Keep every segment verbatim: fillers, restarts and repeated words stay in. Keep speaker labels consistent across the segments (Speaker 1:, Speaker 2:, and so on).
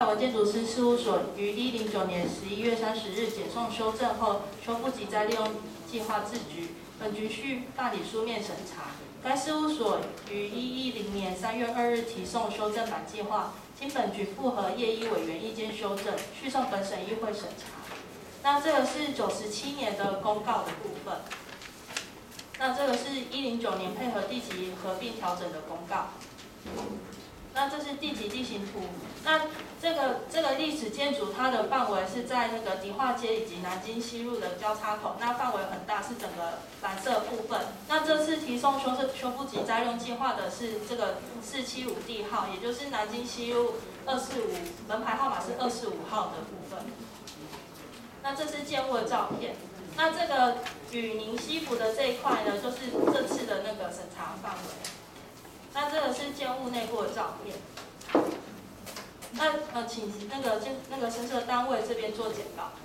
Speaker 1: 文建筑师事务所于一零九年十一月三十日检送修正后，修复及再利用计划自局，本局需办理书面审查。该事务所于一一零年三月二日提送修正版计划，经本局复核业医委员意见修正，续送本审议会审查。那这个是九十七年的公告的部分。那这个是一零九年配合地级合并调整的公告。那这是地级地形图。那这个这个历史建筑它的范围是在那个迪化街以及南京西路的交叉口，那范围很大，是整个蓝色部分。那这次提送修修复及再用计划的是这个四七五地号，也就是南京西路二四五，门牌号码是二四五号的部分。那这是建物的照片。那这个与宁西服的这一块呢，就是这次的那个审查范围。那这个是建物内部的照片。那呃，请那个建那个申设单位这边做简报。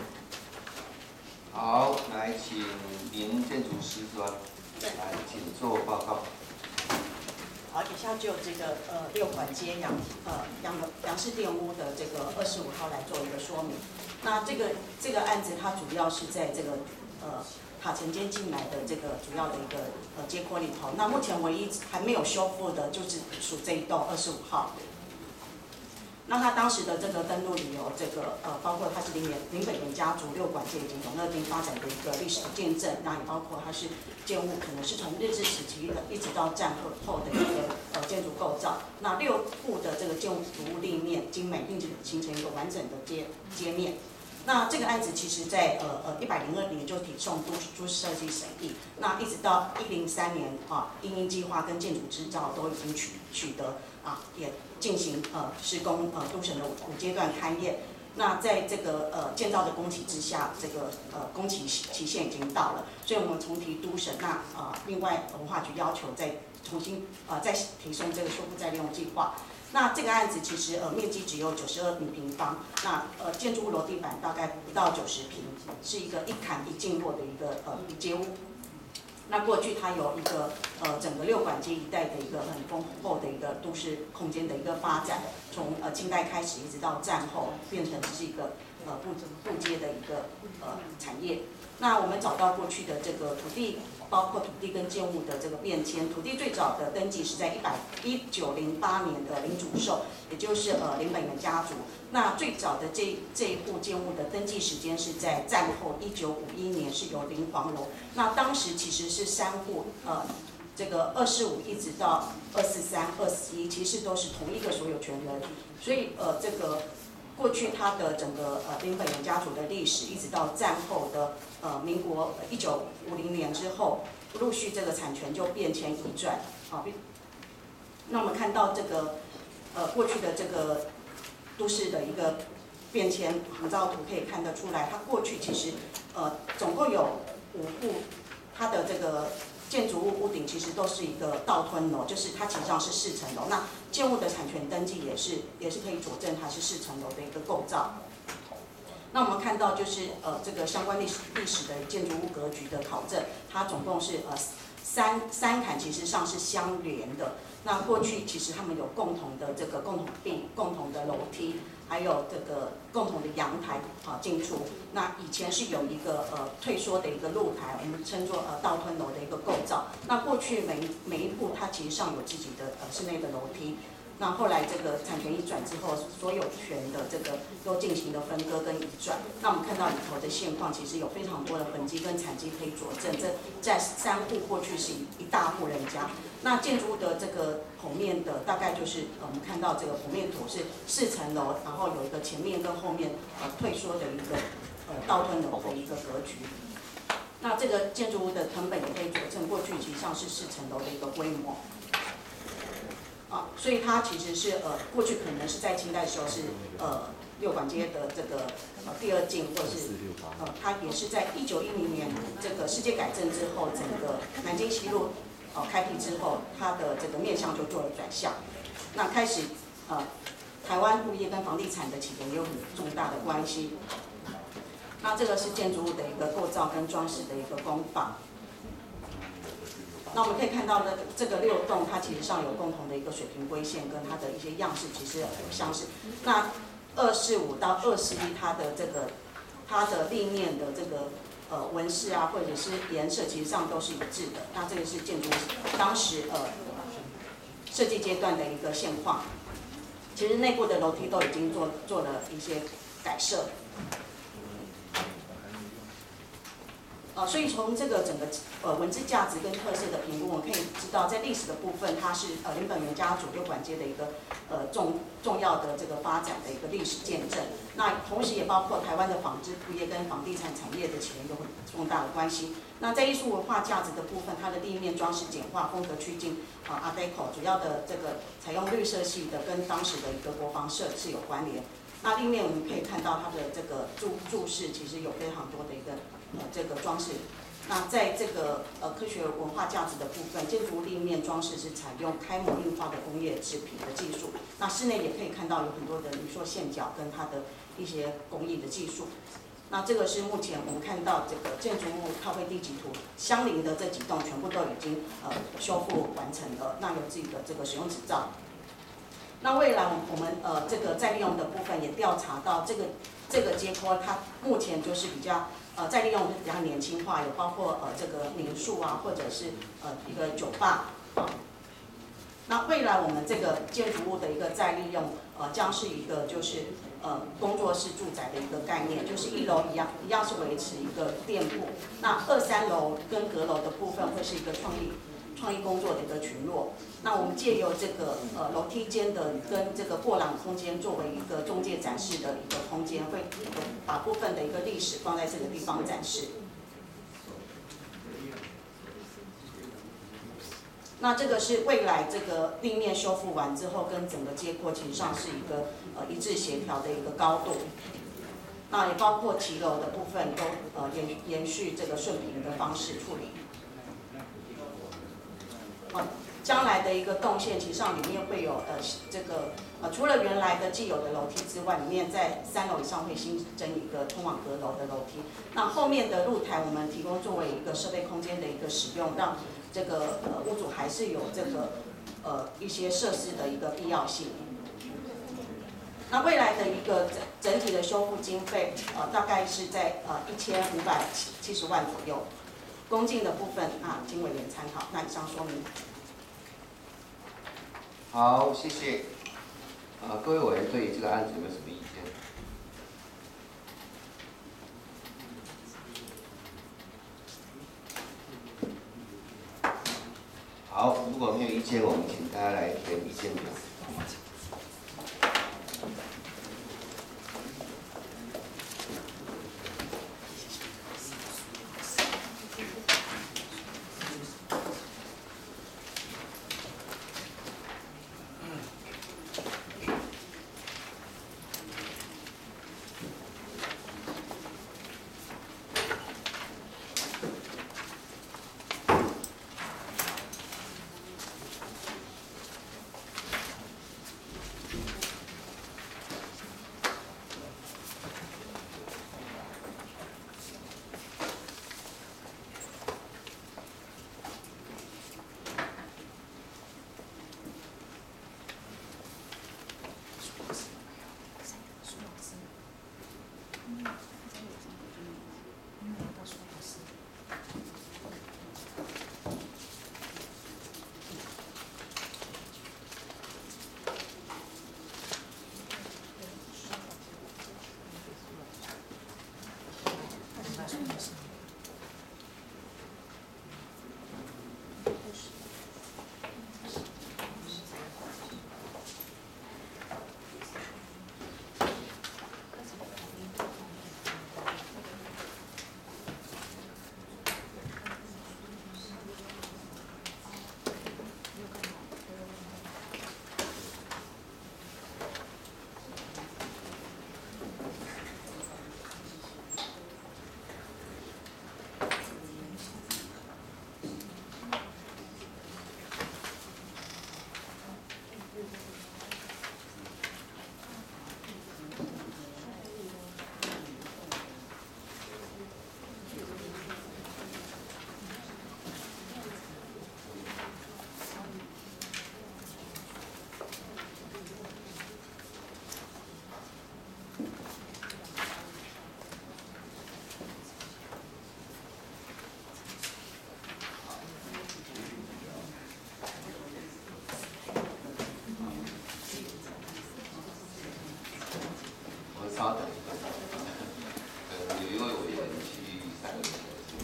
Speaker 2: 好，来请林建筑师专来，请做报告。
Speaker 3: 好，以下就这个呃六款街杨呃杨杨氏店屋的这个二十五号来做一个说明。那这个这个案子它主要是在这个呃塔城街进来的这个主要的一个呃街廓里头。那目前唯一还没有修复的就是属这一栋二十五号。那他当时的这个登录理由，这个呃包括它是林林本源家族六馆街以及永乐町发展的一个历史的见证，那也包括它是建物可能是从日治时期的一直到战后后的一个呃建筑构造。那六户的这个建筑物立面精美，并且形成一个完整的街街面。那这个案子其实在呃呃一百零二年就提送都都市设计审议，那一直到一零三年啊，因应计划跟建筑执照都已经取取得啊，也进行呃施工呃都审的五阶段勘验。那在这个呃建造的工期之下，这个呃工期期限已经到了，所以我们重提都审。那呃另外文化局要求再重新呃再提送这个修复再利用计划。那这个案子其实呃面积只有九十二平方，那呃建筑物楼地板大概不到九十平，是一个一坎一进落的一个呃街屋。那过去它有一个呃整个六馆街一带的一个很丰厚的一个都市空间的一个发展，从呃清代开始一直到战后，变成是一个呃布布街的一个呃产业。那我们找到过去的这个土地，包括土地跟建物的这个变迁。土地最早的登记是在一百一九零八年的林主寿，也就是呃林本源家族。那最早的这这一户建物的登记时间是在战后一九五一年，是由林黄楼。那当时其实是三户，呃，这个二四五一直到二四三、二四一，其实都是同一个所有权人。所以呃这个。过去它的整个呃林本源家族的历史，一直到战后的呃民国一九五零年之后，陆续这个产权就变迁移转啊。那我们看到这个呃过去的这个都市的一个变迁航照图可以看得出来，它过去其实呃总共有五户，它的这个建筑物屋顶其实都是一个倒吞楼，就是它其实上是四层楼。那建物的产权登记也是也是可以佐证它是四层楼的一个构造。那我们看到就是呃这个相关历史历史的建筑物格局的考证，它总共是呃三三坎其实上是相连的。那过去其实他们有共同的这个共同壁、共同的楼梯，还有这个共同的阳台啊进出。那以前是有一个呃退缩的一个露台，我们称作呃倒吞楼的一个构造。那过去每每一户它其实上有自己的呃室内的楼梯。那后来这个产权移转之后，所有权的这个都进行了分割跟移转。那我们看到里头的现况，其实有非常多的痕迹跟产迹可以佐证。这在三户过去是一大户人家。那建筑物的这个剖面的大概就是呃我们看到这个剖面图是四层楼，然后有一个前面跟后面呃退缩的一个呃倒吞楼的一个格局。那这个建筑物的成本也可以佐证，过去其实上是四层楼的一个规模。啊，所以它其实是呃，过去可能是在清代的时候是呃六馆街的这个呃第二境，或是呃它也是在一九一零年这个世界改正之后，整个南京西路呃开辟之后，它的这个面向就做了转向。那开始呃台湾物业跟房地产的起源也有很重大的关系。那这个是建筑物的一个构造跟装饰的一个工法。那我们可以看到呢，这个六栋它其实上有共同的一个水平规线，跟它的一些样式其实很相似。那二四五到二四一它的这个它的立面的这个呃纹饰啊，或者是颜色，其实上都是一致的。那这个是建筑当时呃设计阶段的一个现况。其实内部的楼梯都已经做做了一些改设。呃，所以从这个整个呃文字价值跟特色的评估，我们可以知道，在历史的部分，它是呃林本源家族六管街的一个呃重重要的这个发展的一个历史见证。那同时也包括台湾的纺织布业跟房地产产业的起源有很重大的关系。那在艺术文化价值的部分，它的立面装饰简化，风格趋近啊 Art Deco， 主要的这个采用绿色系的，跟当时的一个国防设是有关联。那立面我们可以看到它的这个注注释，其实有非常多的一个呃这个装饰。那在这个呃科学文化价值的部分，建筑立面装饰是采用开模印化的工业制品的技术。那室内也可以看到有很多的铝塑线脚跟它的一些工艺的技术。那这个是目前我们看到这个建筑物靠背地级图相邻的这几栋全部都已经呃修复完成了，那有自己的这个使用执照。那未来我们呃这个再利用的部分也调查到这个这个街坡它目前就是比较呃再利用比较年轻化，有包括呃这个民宿啊，或者是呃一个酒吧啊。那未来我们这个建筑物的一个再利用，呃将是一个就是呃工作室住宅的一个概念，就是一楼一样一样是维持一个店铺，那二三楼跟阁楼的部分会是一个创意创意工作的一个群落。那我们借由这个呃楼梯间的跟这个过廊空间作为一个中介展示的一个空间，会把部分的一个历史放在这个地方展示。那这个是未来这个立面修复完之后，跟整个街廓其实上是一个呃一致协调的一个高度。那也包括骑楼的部分都呃延延续这个顺平的方式处理。好。将来的一个动线，其实上里面会有呃这个呃除了原来的既有的楼梯之外，里面在三楼以上会新增一个通往阁楼的楼梯。那后面的露台我们提供作为一个设备空间的一个使用，让这个呃屋主还是有这个呃一些设施的一个必要性。那未来的一个整整体的修复经费，呃大概是在呃一千五百七十万左右。公进的部分啊，经委员参考。那以上说明。
Speaker 2: 好，谢谢。呃，各位委员对于这个案子有没有什么意见？好，如果没有意见，我们请大家来填意见表。 稍等一下，呃，有一位委员去上个厕所。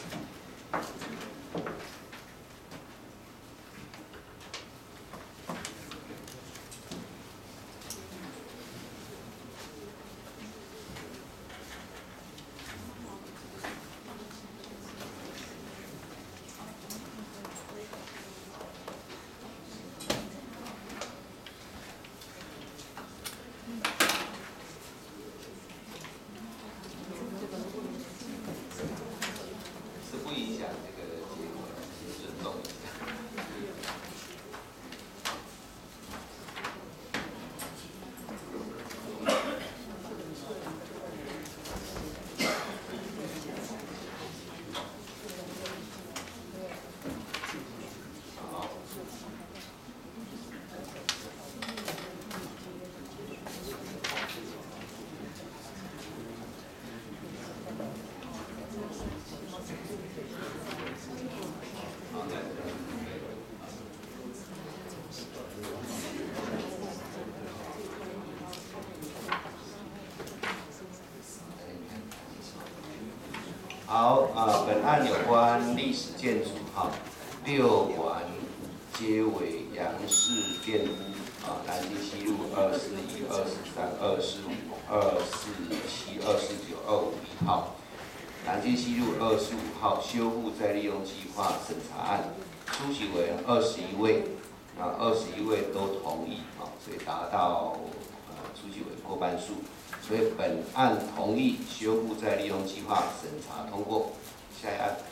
Speaker 2: 好，呃，本案有关历史建筑哈，六馆皆为杨氏店屋啊，南京西路二四一、二四三、二四五、二四七、二四九、二五一号，南京西路二十五号修复再利用计划审查案，出席委员二十一位，那二十一位都同意啊，所以达到呃出席委过半数。所以本案同意修复再利用计划审查通过。下一案。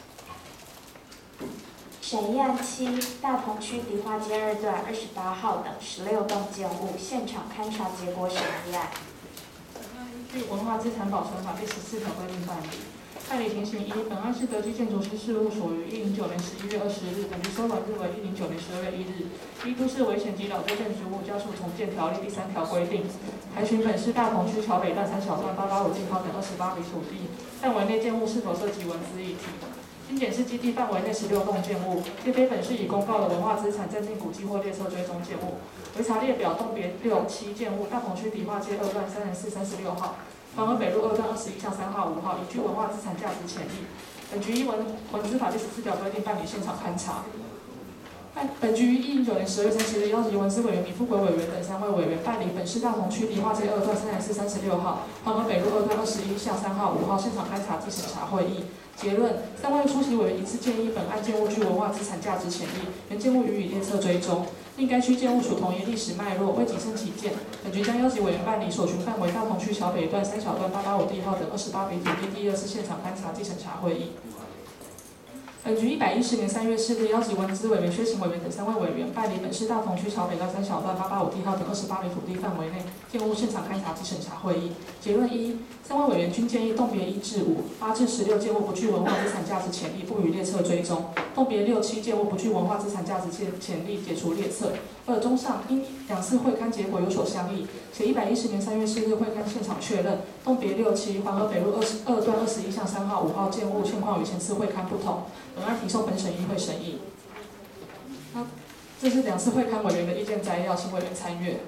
Speaker 4: 审议案七，大同区迪化街二段二十八号等十六栋建物现场勘查结果审议案。
Speaker 1: 依据《文化资产保存法》第十四条规定办理。办理情形一，本案是德基建筑师事务所于一零九年十一月二十日，本局收管日为一零九年十二月一日。依都市危险及老旧建筑物加速重建条例第三条规定，查询本市大同区桥北段三小段八八五地号等二十八笔土地，范围内建物是否涉及文资议题。经检视基地范围内十六栋建物，皆非本市已公告的文化资产暂定古迹或列册追踪建物。为查列表栋别六七建物，大同区迪化街二段三十四、三十六号。环河北路二段二十一巷三号、五号，已具文化资产价值潜力。本局依文文资法第十四条规定办理现场勘查。本局于一零九年十二月三十日邀集文资委员李富贵委员等三位委员办理本市大同区迪化街二段三十四、三十六号、环河北路二段二十一巷三号、五号现场勘查及审查会议。结论：三位出席委员一致建议本案建物具文化资产价值潜力，原建物予以列册追踪。因该区建物属同一历史脉络，为谨慎起见，本局将邀集委员办理所询范围大同区桥北段三小段八八五地号等二十八笔土地第二次现场勘查及审查会议。本局一百一十年三月四日邀集文资委员、薛勤委员等三位委员办理本市大同区桥北段三小段八八五地号等二十八笔土地范围内建物现场勘查及审查会议。结论一，三位委员均建议栋别一至五、八至十六建物不具文化资产价值潜力，不予列册追踪；栋别六七建物不具文化资产价值潜力，解除列册。二、综上，因两次会勘结果有所相异，且一百一十年三月四日会勘现场确认，栋别六七环河北路二十二段二十一巷三号、五号建物现况与前次会勘不同。本案提送本审议会审议。那这是两次会勘委员的意见摘要，请委员参阅。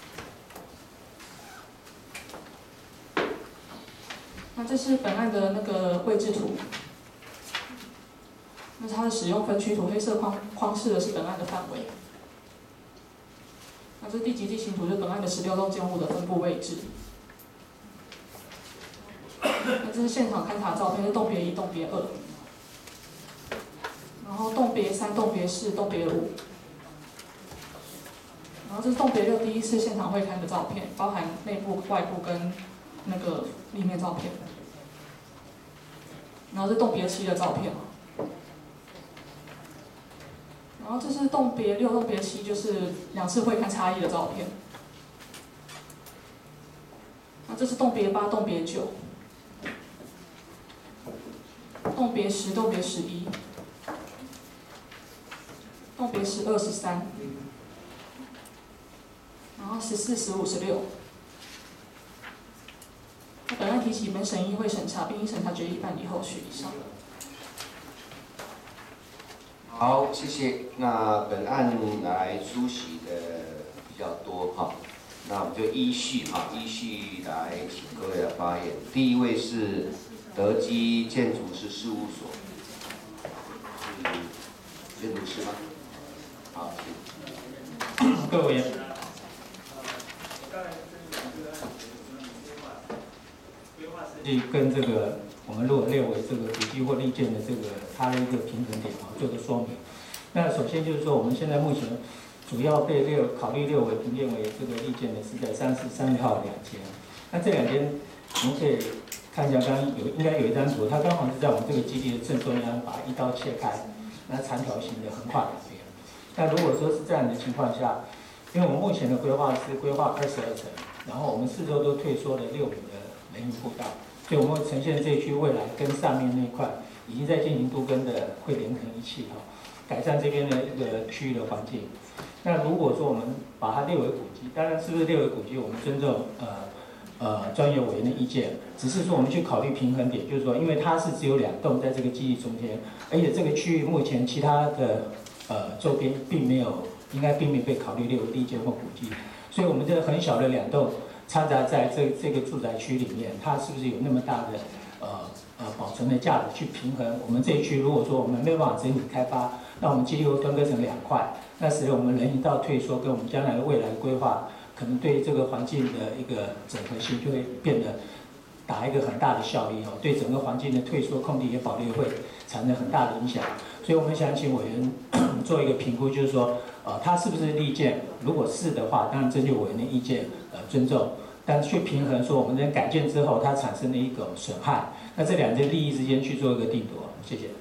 Speaker 1: 那这是本案的那个位置图。那它的使用分区图，黑色框框示的是本案的范围。那这地级地形图，就是本案的十六栋建物的分布位置。那这是现场勘查照片，是栋别一、栋别二。然后栋别三、栋别四、栋别五，然后这是栋别六第一次现场会勘的照片，包含内部、外部跟那个立面照片。然后是栋别七的照片，然后这是栋别六、栋别七，就是两次会勘差异的照片。那这是栋别八、栋别九，栋别十、栋别十一。栋别十二、十三，然后十四、十五、十六。本案提起本审议会审查，并依审查决议办理后续。以上。
Speaker 2: 好，谢谢。那本案来出席的比较多哈， 那我们就依序哈，依序来请各位来发言。第一位是德基建筑师事务所，是建筑师吗？好，请。
Speaker 5: 各位。跟这个我们如果列为这个古迹或历建的这个它的一个平衡点啊，做个说明。那首先就是说，我们现在目前主要被列考虑列为评鉴为这个历建的是在三十三号两间。那这两间我们可以看一下，刚刚有应该有一张图，它刚好是在我们这个基地的正中央，把一刀切开，那长条形的横跨两边。那如果说是这样的情况下，因为我们目前的规划是规划二十二层，然后我们四周都退缩了六米的人行步道。所以我们会呈现这一区未来跟上面那一块已经在进行都更的会连成一气哈，改善这边的一个区域的环境。那如果说我们把它列为古迹，当然是不是列为古迹，我们尊重呃呃专业委员的意见，只是说我们去考虑平衡点，就是说因为它是只有两栋在这个基地中间，而且这个区域目前其他的呃周边并没有，应该并没有被考虑列为历建或古迹，所以我们这个很小的两栋。掺杂在这这个住宅区里面，它是不是有那么大的呃呃保存的价值去平衡我们这一区？如果说我们没有办法整体开发，那我们基地会分割成两块，那使得我们人行道退缩跟我们将来的未来的规划，可能对这个环境的一个整合性就会变得打一个很大的效益哦，对整个环境的退缩、空地也保留会产生很大的影响。所以我们想请委员做一个评估，就是说，呃，它是不是历建？如果是的话，当然征求委员的意见，呃，尊重。但去平衡说我们在改建之后它产生的一个损害，那这两件利益之间去做一个定夺，谢谢。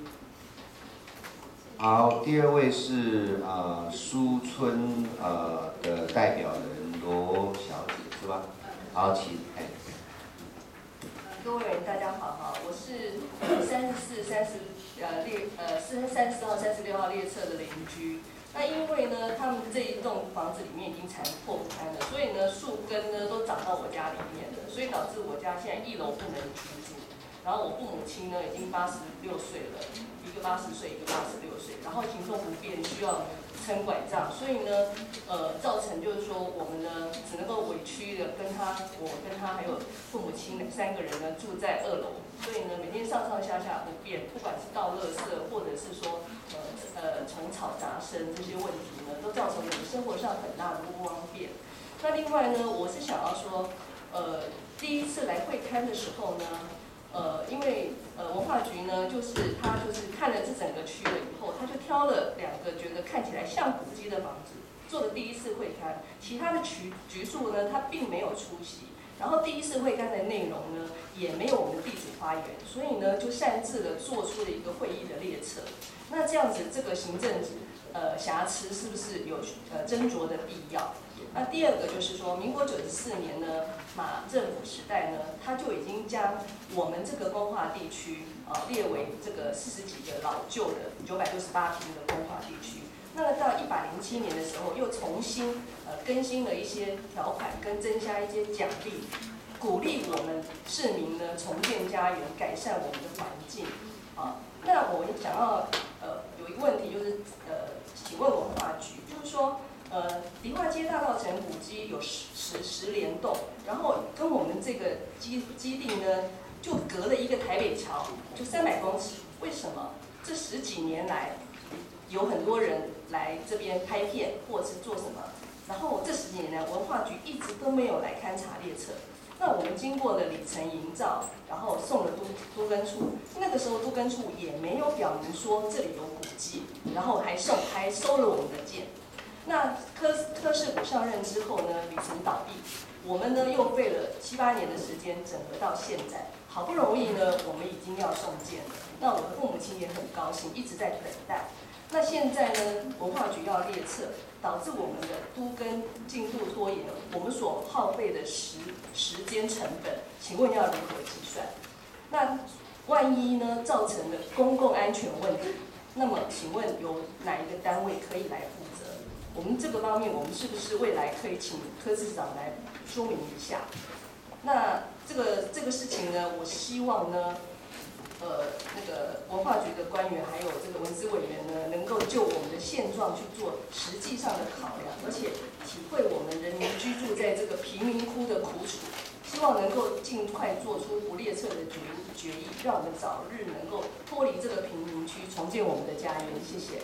Speaker 2: 好，第二位是呃苏村呃的代表人罗小姐是吧？好，请。哎。
Speaker 6: 各位大家好哈，我是三十四、三十呃列呃三三十四号、三十六号列册的邻居。那因为呢，他们这一栋房子里面已经残破不堪了，所以呢，树根呢都长到我家里面了，所以导致我家现在一楼不能居住。然后我父母亲呢已经八十六岁了，一个八十岁，一个八十六岁，然后行动不便，需要撑拐杖，所以呢，呃，造成就是说我们呢只能够委屈的跟他，我跟他还有父母亲三个人呢住在二楼，所以呢每天上上下下不便，不管是倒垃圾或者是说。呃呃，虫草杂生这些问题呢，都造成我们生活上很大的不方便。那另外呢，我是想要说，呃，第一次来会勘的时候呢，呃，因为呃文化局呢，就是他就是看了这整个区了以后，他就挑了两个觉得看起来像古迹的房子做的第一次会勘，其他的局局处呢，他并没有出席。然后第一次会勘的内容呢，也没有我们地主发言，所以呢，就擅自的做出了一个会议的列册。那这样子，这个行政呃瑕疵是不是有呃斟酌的必要？那第二个就是说，民国九十四年呢，马政府时代呢，他就已经将我们这个工化地区啊、呃、列为这个四十几个老旧的九百六十八坪的工化地区。那么到一百零七年的时候，又重新呃更新了一些条款，跟增加一些奖励，鼓励我们市民呢重建家园，改善我们的环境啊。那我想要呃有一个问题就是呃，请问文化局，就是说呃，迪化街大稻埕古迹有十十十联栋，然后跟我们这个基基地呢，就隔了一个台北桥，就三百公尺，为什么这十几年来有很多人来这边拍片或者是做什么？然后这十几年来，文化局一直都没有来勘察列册。那我们经过了里程营造，然后送了都都更处，那个时候都更处也没有表明说这里有古迹，然后还送还收了我们的件。那柯柯市补上任之后呢，里程倒闭，我们呢又费了七八年的时间整合到现在，好不容易呢我们已经要送件了。那我的父母亲也很高兴，一直在等待。那现在呢，文化局要列册，导致我们的都更进度拖延，我们所耗费的时时间成本，请问要如何计算？那万一呢造成了公共安全问题，那么请问有哪一个单位可以来负责？我们这个方面，我们是不是未来可以请柯市长来说明一下？那这个这个事情呢，我希望呢。 呃那个文化局的官员还有这个文资委员呢，能够就我们的现状去做实际上的考量，而且体会我们人民居住在这个贫民窟的苦楚，希望能够尽快做出不列册的决决议，让我们早日能够脱离这个贫民区，重建我们的家园。谢谢。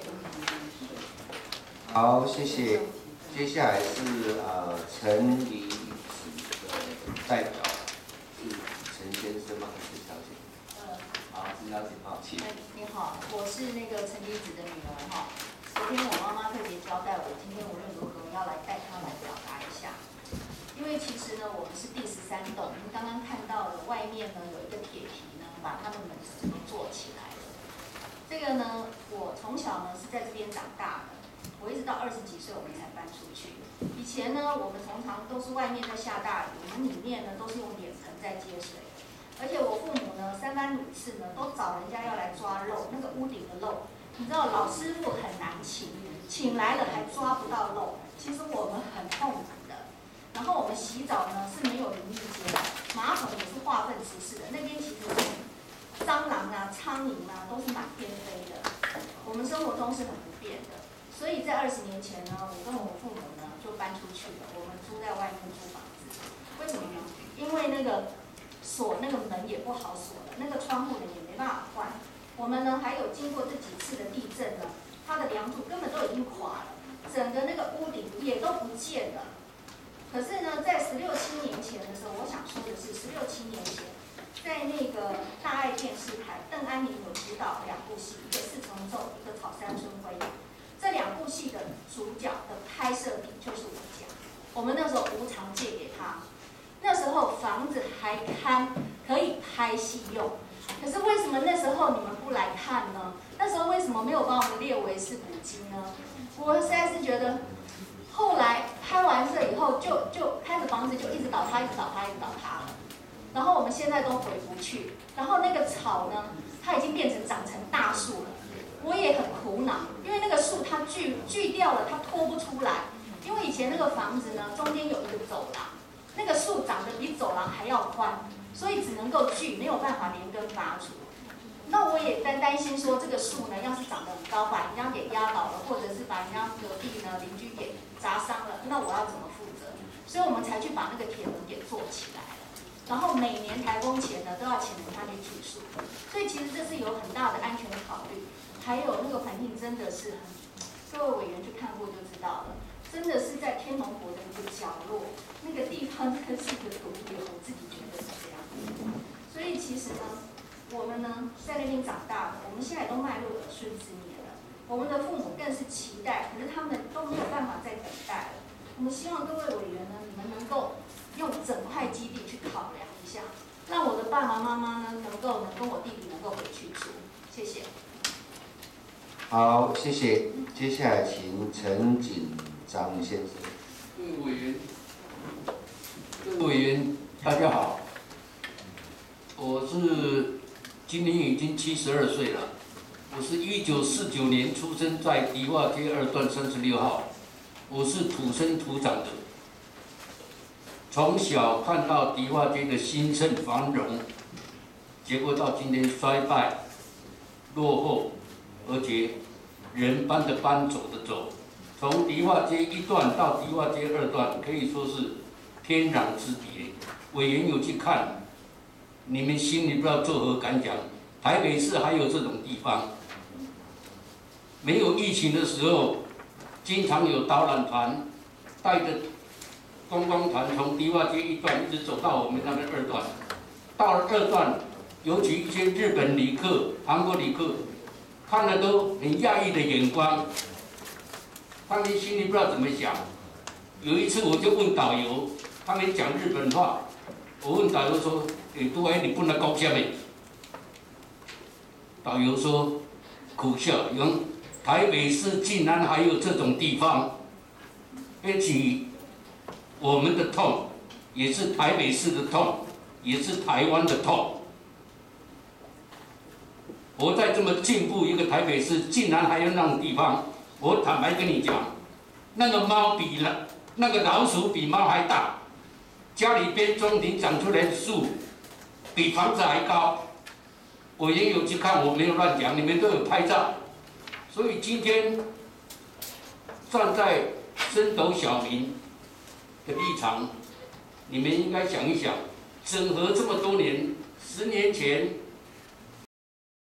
Speaker 2: 好，谢谢。接下来是呃陈怡子的代表，是陈先生吗？还是小姐？
Speaker 7: 呃，
Speaker 2: 好，陈小姐，好，请。
Speaker 7: 你好，我是那个陈怡子的女儿哈。昨天我妈妈特别交代我，今天无论如何要来带她来表达一下。因为其实呢，我们是第十三栋，您刚刚看到了外面呢有一个铁皮呢，把他们门整个做起来了。这个呢，我从小呢是在这边长大的。我一直到二十几岁，我们才搬出去。以前呢，我们通常都是外面在下大雨，我们里面呢都是用脸盆在接水。而且我父母呢，三番五次呢都找人家要来抓漏，那个屋顶的漏，你知道老师傅很难请，请来了还抓不到漏，其实我们很痛苦的。然后我们洗澡呢是没有淋浴间的，马桶也是化粪池式的，那边其实蟑螂啊、苍蝇啊都是满天飞的，我们生活中是很不便的。所以在二十年前呢，我跟我父母呢就搬出去了，我们租在外面租房子。为什么呢？因为那个锁那个门也不好锁了，那个窗户呢也没办法换。我们呢还有经过这几次的地震呢，它的梁柱根本都已经垮了，整个那个屋顶也都不见了。可是呢，在十六七年前的时候，我想说的是，十六七年前，在那个大爱电视台，邓安宁有指导两部戏，一个四重奏，一个草山春晖。这两部戏的主角的拍摄地就是我家，我们那时候无偿借给他。那时候房子还堪可以拍戏用，可是为什么那时候你们不来看呢？那时候为什么没有把我们列为是古迹呢？我实在是觉得，后来拍完摄以后就，就就开始房子就一直倒塌，一直倒塌，一直倒塌了。然后我们现在都回不去，然后那个草呢，它已经变成长成大树了。我也很苦恼，因为那个树它锯锯掉了，它拖不出来。因为以前那个房子呢，中间有一个走廊，那个树长得比走廊还要宽，所以只能够锯，没有办法连根拔除。那我也担担心说，这个树呢，要是长得很高，把人家给压倒了，或者是把人家隔壁呢邻居给砸伤了，那我要怎么负责？所以我们才去把那个铁门给做起来了。然后每年台风前呢，都要请人家去取树，所以其实这是有很大的安全考虑。还有那个环境真的是很，各位委员去看过就知道了，真的是在天龙国的一个角落，那个地方真的是一个毒瘤，我自己觉得是这样。所以其实呢，我们呢在那边长大的，我们现在都迈入耳顺之年了，我们的父母更是期待，可是他们都没有办法再等待了。我们希望各位委员呢，你们能够用整块基地去考量一下，让我的爸爸妈妈呢能够能跟我弟弟能够回去住。谢谢。
Speaker 2: 好，谢谢。接下来请陈锦章先生。
Speaker 8: 各位委员，各位委员，大家好。我是今年已经七十二岁了。我是一九四九年出生在迪化街二段三十六号。我是土生土长的。从小看到迪化街的兴盛繁荣，结果到今天衰败、落后。而且人搬的搬，走的走，从迪化街一段到迪化街二段，可以说是天壤之别。委员有去看，你们心里不知道作何感想？台北市还有这种地方？没有疫情的时候，经常有导览团带着观光团从迪化街一段一直走到我们那边二段。到了二段，尤其一些日本旅客、韩国旅客。看了都很讶异的眼光，他们心里不知道怎么想。有一次我就问导游，他们讲日本话，我问导游说：“诶，都哎，你不能讲什么？”导游说：“苦笑，用台北市竟然还有这种地方，而且我们的痛，也是台北市的痛，也是台湾的痛。”活在这么进步一个台北市，竟然还有那种地方，我坦白跟你讲，那个猫比了，那个老鼠比猫还大，家里边中庭长出来的树，比房子还高， 委员有去看，我没有乱讲，你们都有拍照。所以今天站在升斗小民的立场，你们应该想一想，整合这么多年，十年前